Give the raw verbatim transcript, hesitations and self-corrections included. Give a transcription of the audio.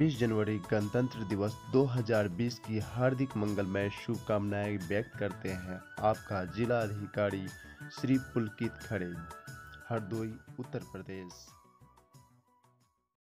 छब्बीस जनवरी गणतंत्र दिवस दो हज़ार बीस की हार्दिक मंगलमय शुभकामनाएं व्यक्त करते हैं। आपका जिला अधिकारी श्री पुलकित खरे, हरदोई, उत्तर प्रदेश।